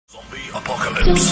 Zombie apocalypse.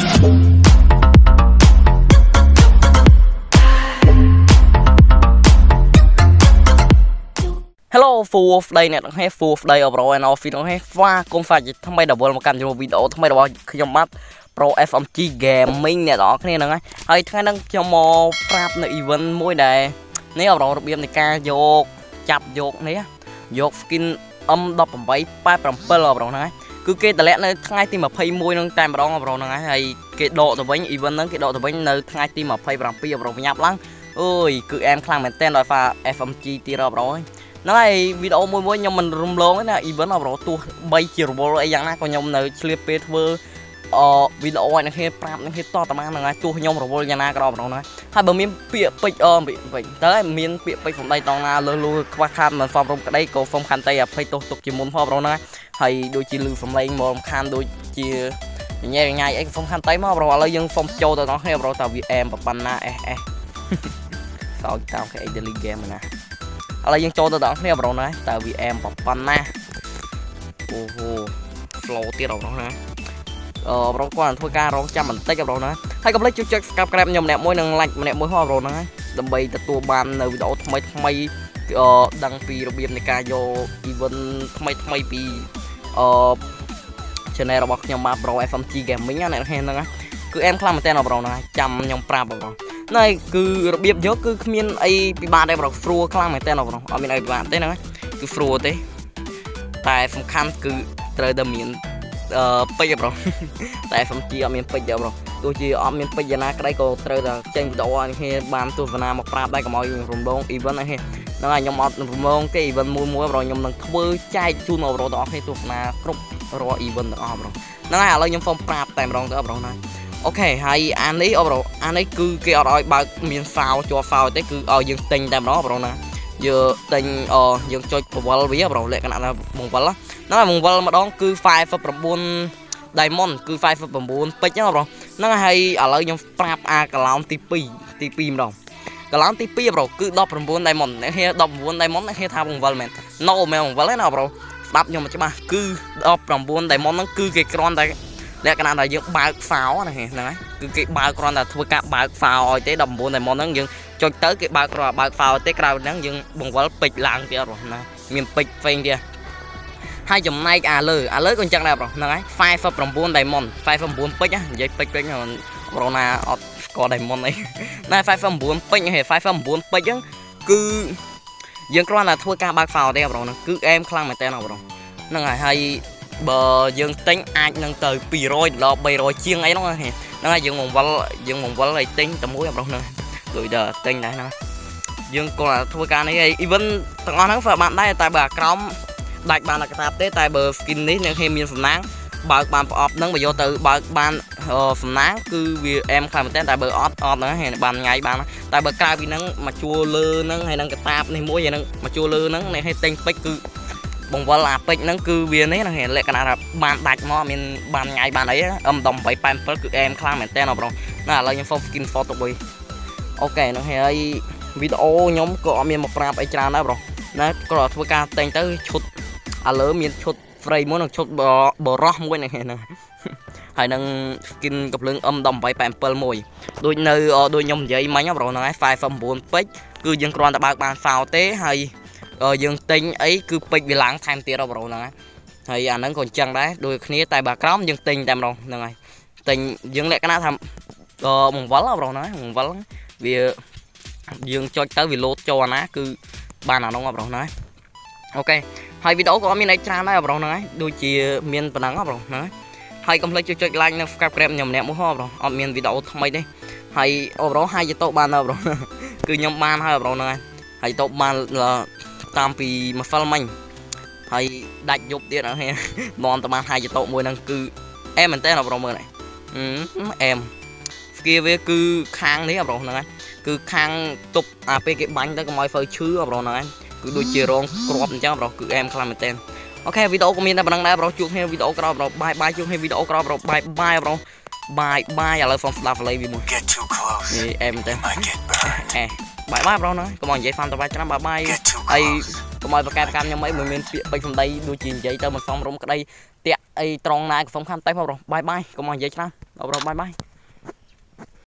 Hello, full of day nè, hay full of day overall and off nó hay pha công phải tham bay đầu một căn trong video tham bay đầu khi trong mắt pro FMG gaming nè đó cái này nè hay thay năng cho mò prapใน event មួយដែរនេះអបរបៀបនៃការយកចាប់យកនេះយក skin 1887អបហ្នឹងគឺគេតម្លាក់នៅថ្ងៃទី21នឹងតែម្ដងអបហ្នឹងហើយគេដកទៅវិញ event ហ្នឹងគេដកទៅវិញនៅថ្ងៃទី27អបរញ៉ាប់ឡើងអើយគឺអែមខ្លាំងមែនតើដោយសារ FMG ទៀតអបហ្នឹងហើយវីដេអូមួយខ្ញុំមិនរំលងទេណា event អបរទោះបីជារវល់អីយ៉ាងណាក៏ខ្ញុំនៅឆ្លៀតពេលធ្វើវីដេអូឲ្យនឹងគេប្រាប់នឹងគេតតតាមហ្នឹងទោះខ្ញុំរវល់យ៉ាងណាក៏អបរហ្នឹងហើយបើមានពាក្យពេចវិញតើមានពាក្យពេចសំដីតងណាលើលូខ្វះខាតមិនសមរម្យក្តីក៏សូមខន្តីអភ័យទោសទុកជាមុនផងអបរហ្នឹងហើយដូចជាលឺសំឡេងមករំខានដូចជាញ៉ៃញ៉ៃអីក៏សូមខន្តីមកអបរឥឡូវយើងសូមចូលទៅដល់គ្នាអបរតើវាអែមប៉ុណ្ណាសោកតាមគេ daily game ណាឥឡូវយើងចូលទៅដល់គ្នាអបរណាតើ VM ប៉ុណ្ណាអូហូ flow ទៀតអបរណាអបរគាត់ធ្វើការរងចាំបន្តិចអបរណាហើយកុំភ្លេចជួយចុច subscribe ខ្ញុំម្នាក់មួយនិង like ម្នាក់មួយផងអបរណាដើម្បីទទួលបាននៅវីដេអូថ្មីដឹងពីរបៀបនៃការយក event ថ្មីពីchannel របស់ខ្ញុំមក Pro FMG Gaming ណាអ្នកហ្នឹងគឺអែមខ្លាំងមែនតើអបរណាចាំខ្ញុំប្រាប់អបរណៃគឺរបៀបយកគឺគ្មានអីពិបាកដែរប្រុសស្រួលខ្លាំងមែនតើអបរអត់មានអីពិបាកទេហ្នឹងគឺស្រួលទេតែសំខាន់គឺត្រូវតែមានពេជ្រអបរតែ FMG អត់មានពេជ្រទេអបរទោះជាអត់មានពេជ្រយ៉ាងណាក្តីក៏ត្រូវតែចេញវីដេអូឲ្យគេបានទស្សនាមកប្រាប់ដែរកុំឲ្យរំលង event ហ្នឹងហើយខ្ញុំអត់រំលងទេ event មួយអបរខ្ញុំនឹងធ្វើចែកជូនអបរដល់អ្នកទស្សនាគ្រប់រាល់ event ទាំងអស់អបរហ្នឹងហើយឥឡូវខ្ញុំសូមប្រាប់តែម្ដងទៅអបរណាអូខេហើយអានេះអបរអានេះគឺគេអត់ឲ្យបើកមានសោជាប់សោទេគឺឲ្យយើងទិញតែម្ដងអបរណាយើងទិញយើងចុចបង្វិលវាអបរលក្ខណៈថាបង្វិលហ្នឹងបង្វិលម្ដងគឺ59 diamond គឺ59ពេជ្រហ្នឹងអបរហ្នឹងហើយឥឡូវខ្ញុំប្រាប់កឡោនទី2ម្ដងកឡោនទី2អបរគឺ19 diamond អ្នកហេ19 diamond អ្នកហេថាបង្វិលមែន no មែនបង្វិលទេណាអបរស្ដាប់ខ្ញុំច្បាស់គឺ19 diamond ហ្នឹងគឺគេគ្រាន់តែលក្ខណៈថាយើងបើកហ្វោណាហ្នឹងហើយគឺគេបើកគ្រាន់តែធ្វើការបើកហ្វោឲ្យទេ19 diamond ហ្នឹងយើងចុចទៅគេបើកគ្រាន់តែបើកហ្វោទេក្រៅហ្នឹងយើងបង្វិលពេជ្រឡើងទៀតអត់ណាមានពេជ្រផ្សេងទៀតហើយចំណែកលើក៏អញ្ចឹងដែរប្រុសហ្នឹងហើយ59 diamond 59ពេជ្រនិយាយពេជ្រប្រូណាអត់ស្គាល់ diamond អីណា59ពេជ្រហេ59ពេជ្រហ្នឹងគឺយើងគ្រាន់តែធ្វើការបើកហ្វោទេប្រុសហ្នឹងគឺអែមខ្លាំងមែនតើប្រុសហ្នឹងហើយបើយើងទិញអាចនឹងទៅ200ដល់300ជាងអីហ្នឹងហើយយើងបង្វិលឲ្យទិញតែមួយអប្រុសហ្នឹងដូចតែទិញដែរហ្នឹងយើងគាត់ធ្វើការនេះឯង event ទាំងអស់ហ្នឹងបានដែរតែបើអាក្រមដាច់បានតែកាតាបទេតែបើ skin នេះនឹងមានសំណាងបើកបានប្រអប់ហ្នឹងបើយកទៅបើកបានសំណាងគឺវាអែមខ្លាំងមែនតើតែបើអត់ហ្នឹងហើយបានញ៉ៃបានតែបើក្រៅពីហ្នឹងមកជួលលើហ្នឹងហើយនឹងកាតាបនេះមួយហើយនឹងមកជួលលើហ្នឹងនេះឲ្យទិញពេជ្រគឺបង្វិលអាពេជ្រហ្នឹងគឺវានេះហ្នឹងលក្ខណៈថាបានដាច់មកមានបានញ៉ៃបានអីM1887គឺអែមខ្លាំងមែនតើអបរណាឥឡូវខ្ញុំ skin photo បីអូខេហ្នឹងហើយវីដេអូខ្ញុំក៏អត់មានមកប្រាប់អីច្រើនដែរប្រុសណាក៏ធ្វើការតែងទៅឈុតឥឡូវមានឈុត frame មួយនិងឈុតបរោះមួយហ្នឹងហើយនឹង skin កំភ្លើង M1887មួយដូចនៅដូចខ្ញុំនិយាយមិញប្រុសហ្នឹងហើយ59ពេជ្រគឺយើងគ្រាន់តែបើកបានសោទេហើយយើងទិញអីគឺពេជ្រវាឡើងថែមទៀតប្រុសហ្នឹងហើយអាហ្នឹងក៏អញ្ចឹងដែរដូចគ្នាតែបើក្រោមយើងទិញតែម្ដងហ្នឹងហើយទិញយើងលក្ខណៈថាបង្វិលប្រុសហ្នឹងបង្វិលវាយើងចុចទៅវាលោតចូលអាណាគឺបានអានោះប្រុសហ្នឹងអូខេហើយវីដេអូក៏អត់មានអីច្រើនដែរប្រុសហ្នឹងហើយដូចជាមានប៉ុណ្ណឹងប្រុសហ្នឹងហើយកុំភ្លេចចុច like និង subscribe ខ្ញុំម្នាក់មួយហ៎ប្រុសអត់មានវីដេអូថ្មីទេហើយប្រុសហើយទៅបានដែរប្រុសគឺខ្ញុំបានហើយប្រុសហ្នឹងហើយទៅបានតាមពីម្សិលមិញហើយដាច់យប់ទៀតហ្នឹងនាំទៅបានហើយទៅមួយហ្នឹងគឺអែមមែនតើប្រុសមើលអែមស្គីវាគឺខាងនេះប្រុសហ្នឹងហើយគឺខាងទប់ពេលគេបាញ់ទៅកុំឲ្យធ្វើឈឺប្រុសហ្នឹងហើយគឺដូចជារងគ្រាប់អញ្ចឹងប្រុសគឺអែមខ្លាំងមែនតើអូខេវីដេអូក៏មានតែប៉ុណ្្នឹងដែរប្រុសជួបគ្នាវីដេអូក្រោយប្រុសបាយជួបគ្នាវីដេអូក្រោយប្រុសបាយប្រុសបាយឥឡូវសូមស្ដាប់លេងវាមួយនេះអែមមែនតើបាយប្រុសណាកុំឲ្យនិយាយហ្វាន់តបាយច្រើនបាយហើយ có mọi cái cam nhau mấy mình bây giờ đây đôi chuyện vậy tao mình xong rồi cái đây tiệt ai tròn này cũng không khăn tay vào rồi bye bye có mọi vậy chứ nào rồi bye bye